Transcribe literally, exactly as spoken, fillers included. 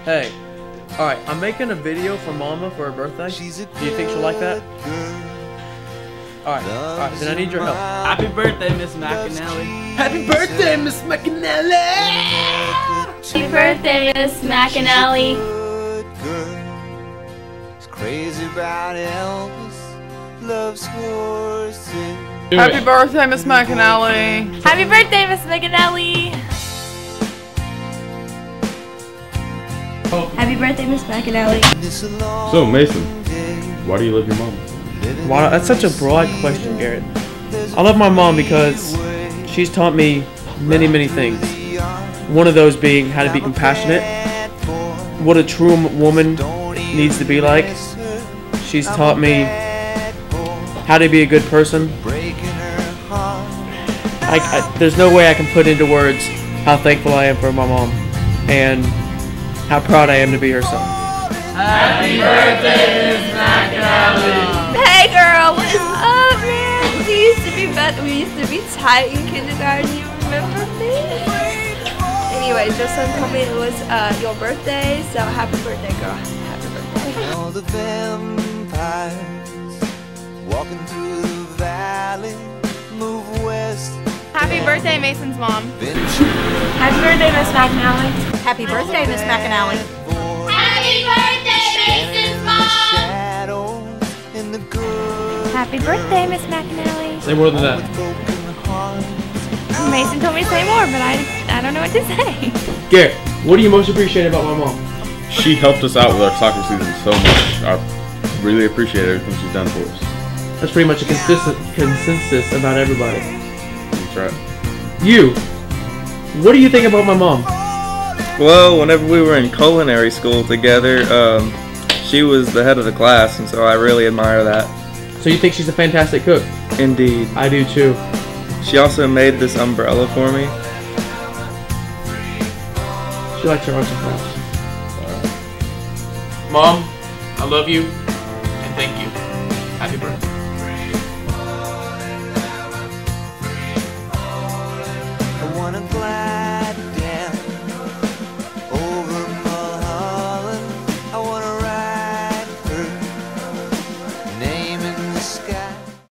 Hey, alright, I'm making a video for Mama for her birthday. Do you think she'll like that? Alright, alright, then I need your help. Happy birthday, Miss McAnally. Happy birthday, Miss McAnally! Happy birthday, Miss McAnally. Crazy about Elvis, loves horses. Happy birthday, Miss McAnally. Happy birthday, Miss McAnally. Happy birthday, Miss McAnally. So, Mason, why do you love your mom? Wow, that's such a broad question, Garrett. I love my mom because she's taught me many, many things. One of those being how to be compassionate, what a true woman needs to be like. She's taught me how to be a good person. I, I, there's no way I can put into words how thankful I am for my mom and how proud I am to be her son. Happy birthday, Miss McAnally. Hey girl, what's up, man? We used to be best. We used to be tight in kindergarten. You remember me? Anyway, Justin told me it was uh, your birthday, so happy birthday, girl. Happy birthday. All the vampires walking through the valley, move west. Happy birthday, Mason's mom. Happy birthday, Miss McAnally. Happy birthday, Miss McAnally. Happy birthday, Mason's mom. Happy birthday, Miss McAnally. Say more than that. Mason told me to say more, but I, I don't know what to say. Garrett, what do you most appreciate about my mom? She helped us out with our soccer season so much. I really appreciate everything she's done for us. That's pretty much a consistent consensus about everybody. That's right. You, what do you think about my mom? Well, whenever we were in culinary school together, um, she was the head of the class, and so I really admire that. So you think she's a fantastic cook? Indeed. I do too. She also made this umbrella for me. She likes her arts and crafts. Mom, I love you, and thank you. Happy birthday. I wanna glide